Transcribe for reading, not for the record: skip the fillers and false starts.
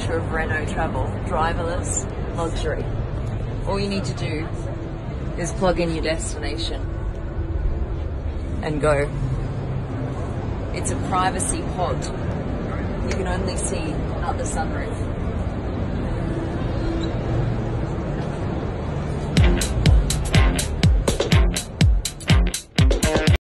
future of Renault travel. Driverless luxury. All you need to do is plug in your destination and go. It's a privacy pod. You can only see out the sunroof.